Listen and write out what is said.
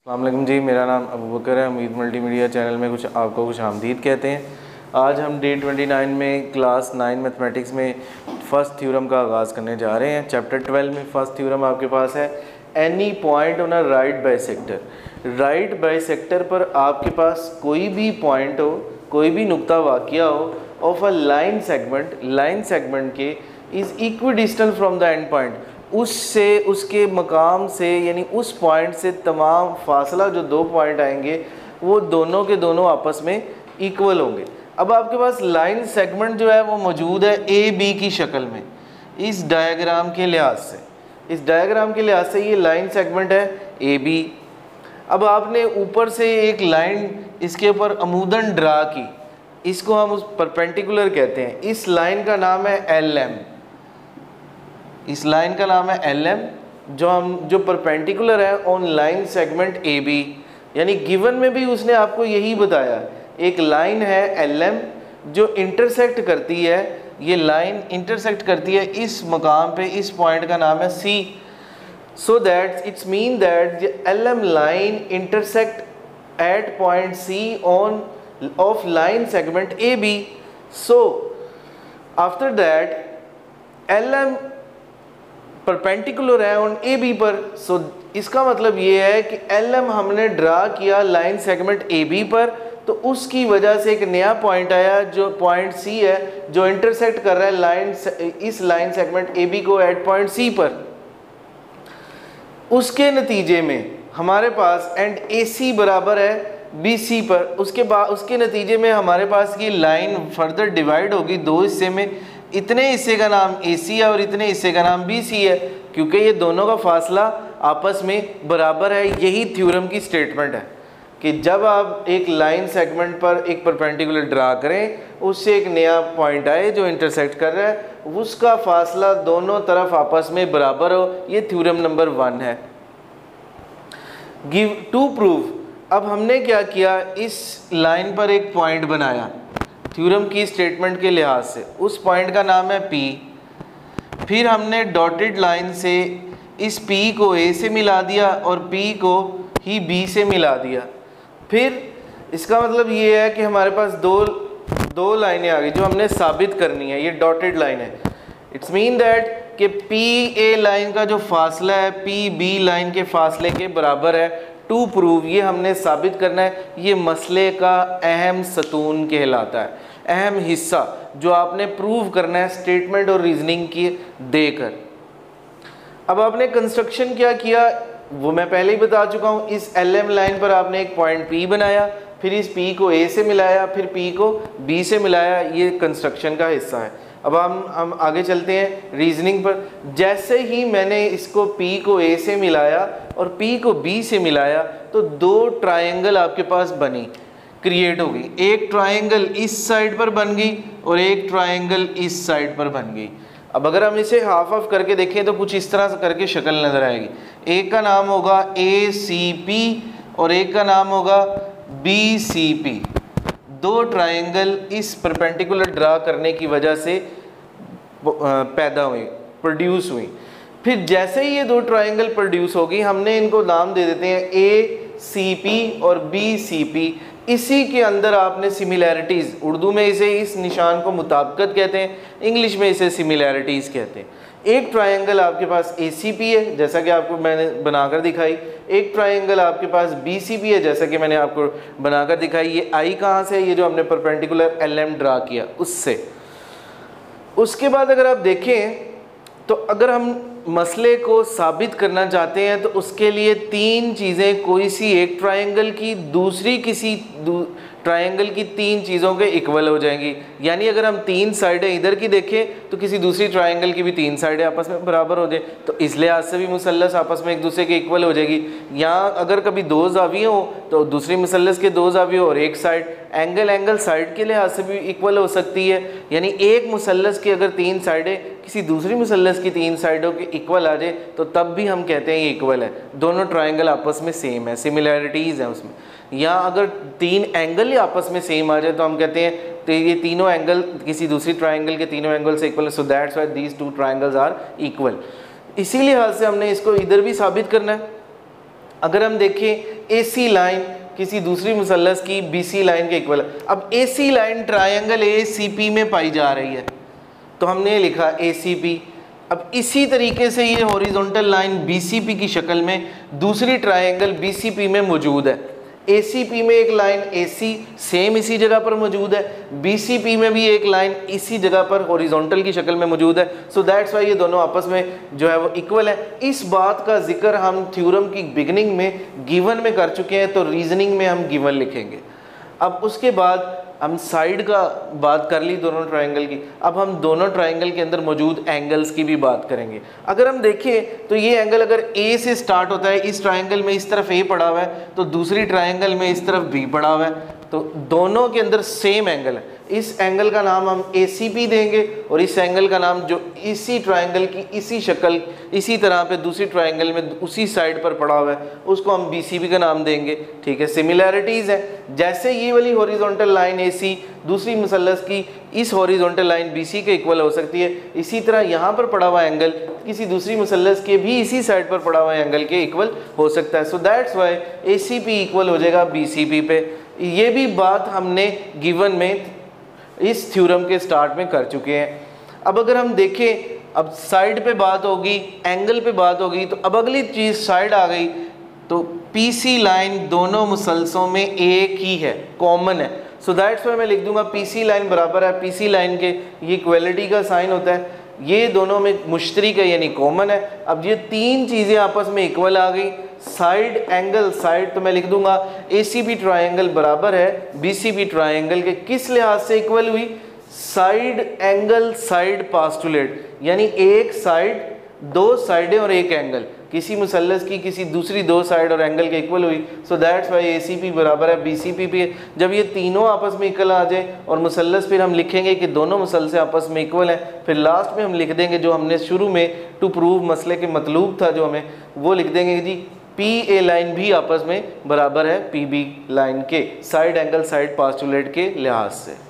अस्सलामुअलैकुम जी, मेरा नाम अबू बकर है। उम्मीद मल्टीमीडिया चैनल में आपको खुश आमदीद कहते हैं। आज हम डे 29 में क्लास 9 मैथमेटिक्स में फ़र्स्ट थ्योरम का आगाज़ करने जा रहे हैं। चैप्टर 12 में फ़र्स्ट थ्योरम आपके पास है, any point on a right bisector. Right bisector पर आपके पास कोई भी पॉइंट हो, कोई भी नुक्ता वाक़िया हो ऑफ अ लाइन सेगमेंट के is equidistant from the end point, उससे उसके मकाम से यानी उस पॉइंट से तमाम फासला जो दो पॉइंट आएंगे वो दोनों के दोनों आपस में इक्वल होंगे। अब आपके पास लाइन सेगमेंट जो है वो मौजूद है ए बी की शक्ल में। इस डायग्राम के लिहाज से ये लाइन सेगमेंट है ए बी। अब आपने ऊपर से एक लाइन इसके ऊपर अमूदन ड्रा की, इसको हम उस परपेंडिकुलर कहते हैं। इस लाइन का नाम है एल एम, इस लाइन का नाम है एल एम, जो परपेंडिकुलर है on line segment A B. यानी गिवन में भी उसने आपको यही बताया, एक लाइन है एल एम जो इंटरसेक्ट करती है, ये लाइन इंटरसेक्ट करती है इस मकाम पे, इस पॉइंट का नाम है C. So that it's mean that L M line intersect at point C on of line segment A B. So after that L M perpendicular है ऑन ए बी पर। सो इसका मतलब ये है कि एल एम हमने ड्रा किया लाइन सेगमेंट ए बी पर, तो उसकी वजह से एक नया पॉइंट आया जो पॉइंट सी है, जो इंटरसेक्ट कर रहा है इस लाइन सेगमेंट ए बी को एट पॉइंट सी पर। उसके नतीजे में हमारे पास एंड ए सी बराबर है बी सी पर। उसके नतीजे में हमारे पास ये लाइन फर्दर डिवाइड होगी दो हिस्से में, इतने हिस्से का नाम ए सी है और इतने हिस्से का नाम बी सी है, क्योंकि ये दोनों का फासला आपस में बराबर है। यही थ्योरम की स्टेटमेंट है कि जब आप एक लाइन सेगमेंट पर एक परपेंडिकुलर ड्रा करें, उससे एक नया पॉइंट आए जो इंटरसेक्ट कर रहा है, उसका फासला दोनों तरफ आपस में बराबर हो। ये थ्योरम नंबर 1 है। गिव टू प्रूव, अब हमने क्या किया, इस लाइन पर एक पॉइंट बनाया थ्योरम की स्टेटमेंट के लिहाज से, उस पॉइंट का नाम है P। फिर हमने डॉटेड लाइन से इस P को A से मिला दिया और P को ही B से मिला दिया। फिर इसका मतलब ये है कि हमारे पास दो लाइनें आ गई जो हमने साबित करनी है। ये डॉटेड लाइन है, इट्स मीन दैट कि P A लाइन का जो फासला है P B लाइन के फासले के बराबर है। टू प्रूव, ये हमने साबित करना है। ये मसले का अहम सतून कहलाता है, अहम हिस्सा जो आपने प्रूव करना है स्टेटमेंट और रीजनिंग की देकर। अब आपने कंस्ट्रक्शन क्या किया वो मैं पहले ही बता चुका हूँ। इस एल एम लाइन पर आपने एक पॉइंट P बनाया, फिर इस P को A से मिलाया, फिर P को B से मिलाया। ये कंस्ट्रक्शन का हिस्सा है। अब हम आगे चलते हैं रीजनिंग पर। जैसे ही मैंने इसको P को A से मिलाया और P को B से मिलाया, तो दो ट्रायंगल आपके पास बनी, क्रिएट हो गई। एक ट्रायंगल इस साइड पर बन गई और एक ट्रायंगल इस साइड पर बन गई। अब अगर हम इसे हाफ हाफ करके देखें तो कुछ इस तरह से करके शक्ल नज़र आएगी। एक का नाम होगा ACP और एक का नाम होगा BCP। दो ट्रायंगल इस परपेंडिकुलर ड्रा करने की वजह से पैदा हुई, प्रोड्यूस हुई। फिर जैसे ही ये दो ट्रायंगल प्रोड्यूस होगी, हमने इनको नाम दे देते हैं ACP और BCP। इसी के अंदर आपने सिमिलैरिटीज़, उर्दू में इसे इस निशान को मुताबिकत कहते हैं, इंग्लिश में इसे सिमिलैरिटीज़ कहते हैं। एक ट्रायंगल आपके पास ACP है जैसा कि आपको मैंने बनाकर दिखाई, एक ट्रायंगल आपके पास BCP है जैसा कि मैंने आपको बनाकर दिखाई। ये I कहाँ से है, ये जो हमने परपेंडिकुलर LM ड्रा किया उससे। उसके बाद अगर आप देखें तो अगर हम मसले को साबित करना चाहते हैं तो उसके लिए तीन चीज़ें कोई सी एक ट्रायंगल की दूसरी किसी ट्रायंगल की तीन चीज़ों के इक्वल हो जाएंगी। यानी अगर हम तीन साइडें इधर की देखें तो किसी दूसरी ट्रायंगल की भी तीन साइडें आपस में बराबर हो जाए, तो इस लिहाज से भी मुसल्लस आपस में एक दूसरे के इक्वल हो जाएगी। यहाँ अगर कभी दो ज़ाविये हो तो दूसरी मुसल्लस के दो ज़ाविये और एक साइड, एंगल साइड के लिहाज से भी इक्वल हो सकती है। यानी एक मुसल्लस की अगर तीन साइडें किसी दूसरी मुसल्लस की तीन साइडों के इक्वल आ जाए तो तब भी हम कहते हैं ये इक्वल है, दोनों ट्रायंगल आपस में सेम है, सिमिलैरिटीज़ हैं उसमें। या अगर तीन एंगल ही आपस में सेम आ जाए तो हम कहते हैं तो ये तीनों एंगल किसी दूसरी ट्रायंगल के तीनों एंगल से इक्वल है, so that's why these two triangles are equal. इसी लिहाज से हमने इसको इधर भी साबित करना है। अगर हम देखें AC लाइन किसी दूसरी मुसल्लस की BC लाइन के इक्वल है। अब AC लाइन ट्रायंगल ACP में पाई जा रही है तो हमने लिखा ACP। अब इसी तरीके से ये हॉरिजॉन्टल लाइन BCP की शक्ल में दूसरी ट्रायंगल BCP में मौजूद है। ACP में एक लाइन AC सेम इसी जगह पर मौजूद है, BCP में भी एक लाइन इसी जगह पर हॉरिजॉन्टल की शक्ल में मौजूद है। सो दैट्स वाई ये दोनों आपस में जो है वो इक्वल है। इस बात का जिक्र हम थ्योरम की बिगिनिंग में गिवन में कर चुके हैं, तो रीजनिंग में हम गिवन लिखेंगे। अब उसके बाद हम साइड का बात कर ली दोनों ट्रायंगल की, अब हम दोनों ट्रायंगल के अंदर मौजूद एंगल्स की भी बात करेंगे। अगर हम देखें तो ये एंगल अगर A से स्टार्ट होता है, इस ट्रायंगल में इस तरफ A पड़ा हुआ है तो दूसरी ट्रायंगल में इस तरफ B पड़ा हुआ है, तो दोनों के अंदर सेम एंगल है। इस एंगल का नाम हम ACP देंगे और इस एंगल का नाम जो इसी ट्रायंगल की इसी शक्ल इसी तरह पे दूसरी ट्रायंगल में उसी साइड पर पड़ा हुआ है उसको हम BCP का नाम देंगे। ठीक है, सिमिलैरिटीज़ है। जैसे ये वाली हॉरिजॉन्टल लाइन AC दूसरी मुसल्लस की इस हॉरिजॉन्टल लाइन BC के इक्वल हो सकती है, इसी तरह यहाँ पर पड़ा हुआ एंगल किसी दूसरी मुसल्लस के भी इसी साइड पर पड़ा हुआ एंगल के इक्वल हो सकता है। So that's why ACP equal हो जाएगा BCP पे। ये भी बात हमने गिवन में इस थ्योरम के स्टार्ट में कर चुके हैं। अब अगर हम देखें, अब साइड पे बात होगी, एंगल पे बात होगी, तो अब अगली चीज़ साइड आ गई। तो PC लाइन दोनों मुसल्सलों में एक ही है, कॉमन है। सो दैट्स वाई मैं लिख दूंगा PC लाइन बराबर है PC लाइन के, ये इक्वलिटी का साइन होता है, ये दोनों में मुश्तरक है यानी कॉमन है। अब ये तीन चीज़ें आपस में इक्वल आ गई। साइड एंगल साइड तो मैं लिख दूंगा ACP ट्रायंगल बराबर है BCP ट्रायंगल के किस लिहाज से इक्वल हुई, साइड एंगल साइड पास्टुलेट, यानी एक साइड दो साइडें और एक एंगल किसी मुसल्लस की किसी दूसरी दो साइड और एंगल के इक्वल हुई। सो दैट्स वाई ACP बराबर है BCP पे। जब ये तीनों आपस में इक्वल आ जाए और मुसल्लस फिर हम लिखेंगे कि दोनों मुसल्लस आपस में इक्वल हैं, फिर लास्ट में हम लिख देंगे जो हमने शुरू में टू प्रूव मसले के मतलूब था जो हमें, वो लिख देंगे कि जी PA लाइन भी आपस में बराबर है PB लाइन के साइड एंगल साइड पास्टुलेट के लिहाज से।